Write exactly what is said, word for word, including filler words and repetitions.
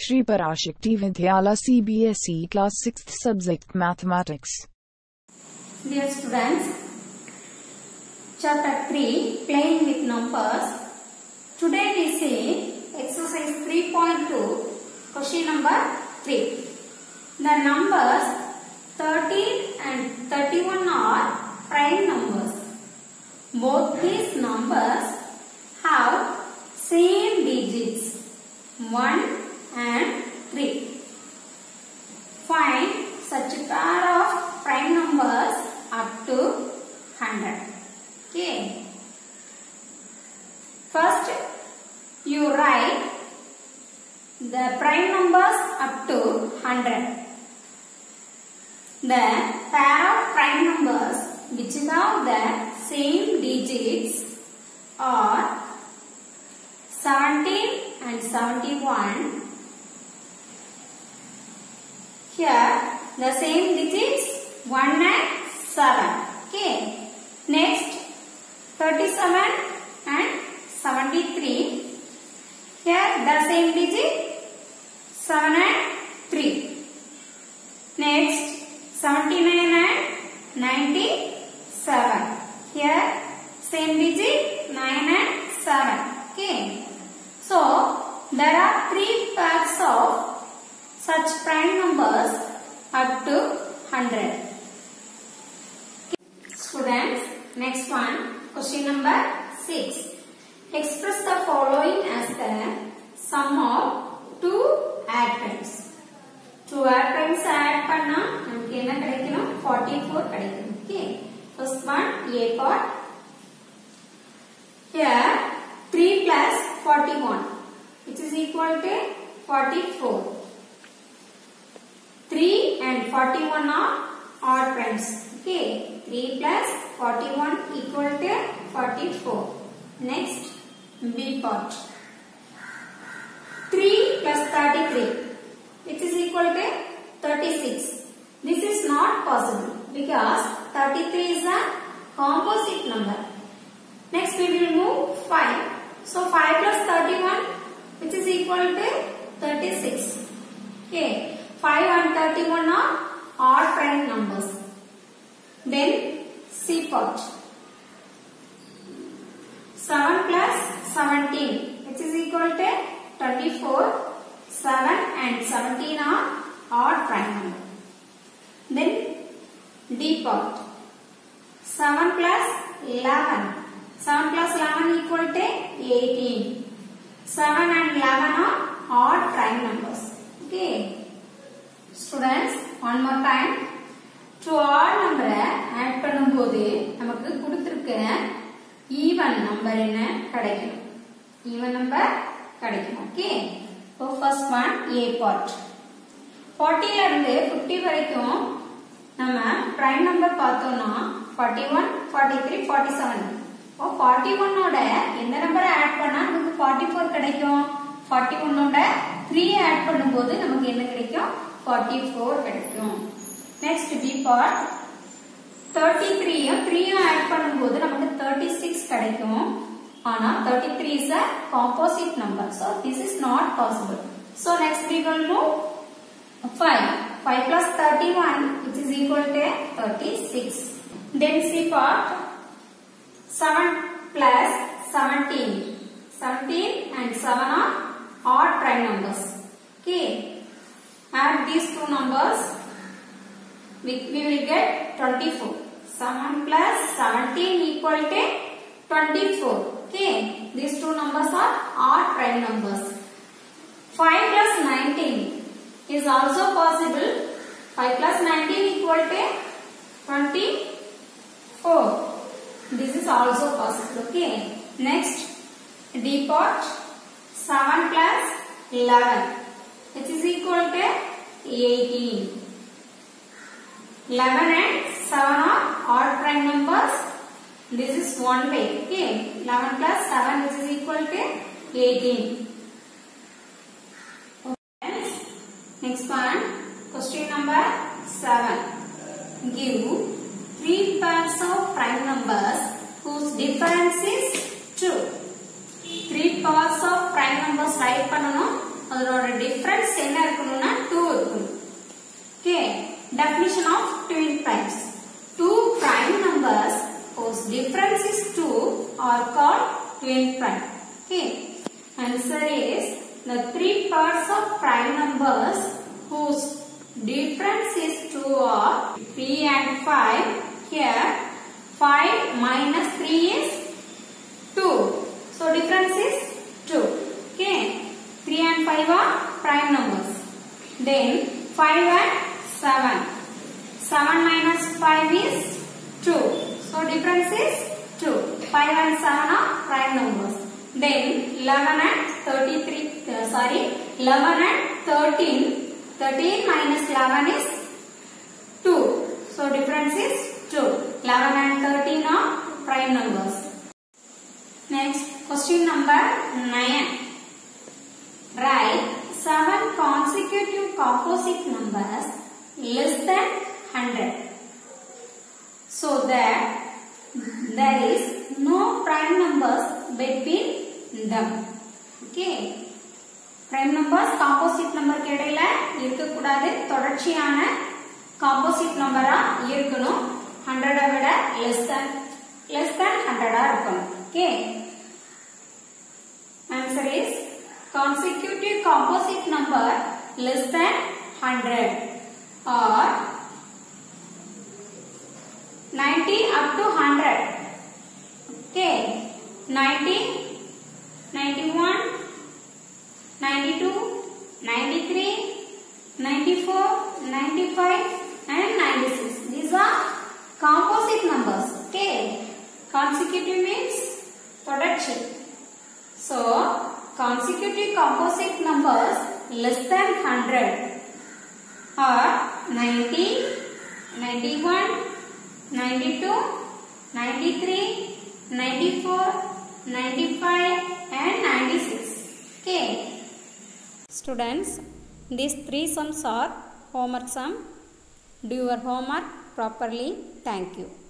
Shri Parashakti Vidyala C B S E Class sixth Subject Mathematics. Dear students, Chapter three, Playing with Numbers. Today we see exercise three point two, question number three. The numbers thirteen and thirty-one are prime numbers. Both these numbers have same digits one and three. Find such a pair of prime numbers up to one hundred. Okay. First, you write the prime numbers up to one hundred. The pair of prime numbers which have the same digits are seventeen and seventy-one. Here the same digits one and seven. Okay. Next thirty-seven and seventy-three. Here the same digit seven and three. Next seventy-nine and ninety-seven. Here same digit nine and seven. Okay. So there are three pairs of such prime numbers up to one hundred. Okay. Students, next one, question number six. Express the following as the sum of two add primes. Two add primes add panna namukku enna kadaikum forty-four kadaikum. Okay. First one A part. Here three plus forty-one which is equal to forty-four. three and forty-one are odd primes. Okay. three plus forty-one equal to forty-four. Next B part. three plus thirty-three which is equal to thirty-six. This is not possible because thirty-three is a composite number. Next we will move five. So five plus thirty-one which is equal to thirty-six. Okay. five and thirty-one are odd prime numbers. Then C part. seven plus seventeen which is equal to twenty-four. seven and seventeen are odd prime numbers. Then D part. seven plus eleven. seven plus eleven equal to eighteen. seven and eleven are odd prime numbers. Okay. Students, one more time. To odd number add பண்ணும்போது நமக்கு கொடுத்திருக்க even number என்ன கிடைக்கும். even number கிடைக்கும். Okay. So first one A part. forty ல இருந்து fifty வரைக்கும் நம்ம prime number பார்த்தோம்னா forty-one, forty-three, forty-seven. இப்போ forty-one ஓட எந்த நம்பரை ஆட் பண்ணா நமக்கு forty-four கிடைக்கும். forty-one ஓட three ஆட் பண்ணும்போது நமக்கு என்ன கிடைக்கும்? forty-four கிடைக்கும். Next B part. thirty-three யும் three யும் ஆட் பண்ணும்போது நமக்கு thirty-six கிடைக்கும். ஆனா thirty-three is a composite number. So this is not possible. So next we will move five. five plus thirty-one which is equal to thirty-six. Then C part. seven plus seventeen. seventeen and seven are odd prime numbers. Okay. Add these two numbers. We, we will get twenty-four. seven plus seventeen equal to twenty-four. Okay. These two numbers are odd prime numbers. five plus nineteen is also possible. five plus nineteen equal to twenty-four. This is also possible. Okay. Next D part. seven plus eleven which is equal to eighteen. eleven and seven are odd prime numbers. This is one way. Okay. eleven plus seven which is equal to eighteen. Okay. Next one. Question number seven. Give three pairs of prime numbers whose difference is two. Three pairs of prime numbers write பண்ணனும். அதனோட difference என்ன இருக்கணும்னா two இருக்கணும். Okay, definition of twin primes. Two prime numbers whose difference is two are called twin prime. Okay, answer is the three parts of prime numbers whose difference is two are three and five. Here five minus three is two. So difference is two. Okay, three and five are prime numbers. Then five and seven. seven minus five is two. So difference is two. five and seven are prime numbers. Then eleven and thirty-three, uh, sorry, eleven and thirteen. thirteen minus eleven is two. So difference is two. eleven and thirteen are prime numbers. Next, question number nine. Write seven consecutive composite numbers less than one hundred so that there is no prime numbers between them. Okay, prime numbers composite number க்கு இடையில இருக்க கூடாது, தொடர்ச்சியான composite number ஆ இருக்கணும். one hundred விட less than less than one hundred ஆ இருக்கணும். Okay, answer is consecutive composite number less than one hundred or ninety up to one hundred. Okay, ninety, ninety-one, ninety-two, ninety-three, ninety-four, ninety-five and ninety-six. These are composite numbers. Okay, consecutive means தொடர்ச்சி. So consecutive composite numbers less than one hundred are ninety, ninety-one, ninety-two, ninety-three, ninety-four, ninety-five and ninety-six. Okay. Students, these three sums are homework sum. Do your homework properly. Thank you.